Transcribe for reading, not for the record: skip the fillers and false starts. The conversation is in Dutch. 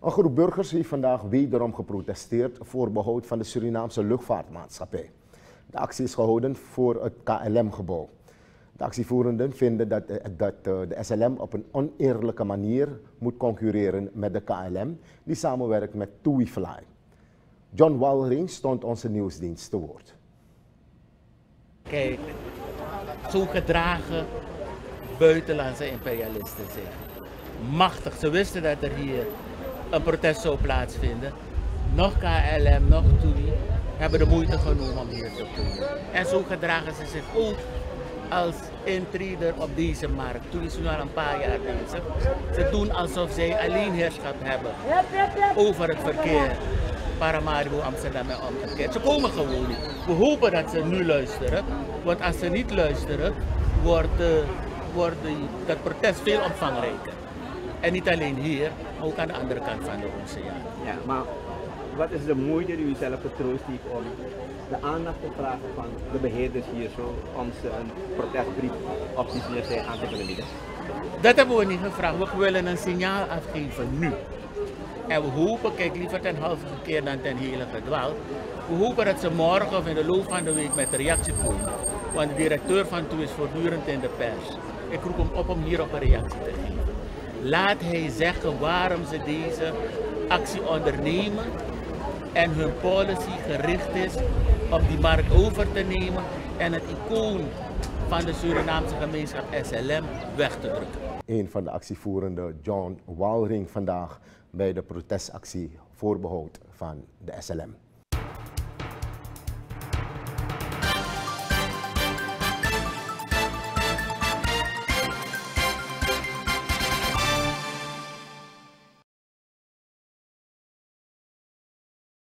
Een groep burgers heeft vandaag wederom geprotesteerd voor behoud van de Surinaamse luchtvaartmaatschappij. De actie is gehouden voor het KLM-gebouw. De actievoerenden vinden dat de SLM op een oneerlijke manier moet concurreren met de KLM, die samenwerkt met TuiFly. John Walring stond onze nieuwsdienst te woord. Kijk, zo gedragen buitenlandse imperialisten zich. Machtig, ze wisten dat er hier een protest zou plaatsvinden. Nog KLM, nog TUI hebben de moeite genomen om hier te komen. En zo gedragen ze zich ook als intruder op deze markt. TUI is nu al een paar jaar bezig. Ze doen alsof zij alleenheerschap hebben over het verkeer. Paramaribo, Amsterdam en omgekeerd. Ze komen gewoon niet. We hopen dat ze nu luisteren, want als ze niet luisteren, wordt dat protest veel omvangrijker. En niet alleen hier, maar ook aan de andere kant van de oceaan. Ja, maar wat is de moeite die u zelf getroost heeft om de aandacht te vragen van de beheerders hier zo, om ze een protestbrief op die snelheid aan te kunnen bieden? Dat hebben we niet gevraagd. We willen een signaal afgeven nu. En we hopen, kijk, liever ten halve keer dan ten hele gedwaald. We hopen dat ze morgen of in de loop van de week met een reactie komen. Want de directeur van TUI is voortdurend in de pers. Ik roep hem op om hierop een reactie te geven. Laat hij zeggen waarom ze deze actie ondernemen en hun policy gericht is om die markt over te nemen en het icoon van de Surinaamse gemeenschap SLM weg te drukken. Een van de actievoerenden, John Walring, vandaag bij de protestactie voor behoud van de SLM.